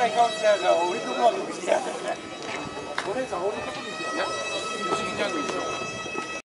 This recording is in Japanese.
暗い顔してたから俺の方が無事やったね。お姉さん俺のとこにいてや。無事にジャングル一緒。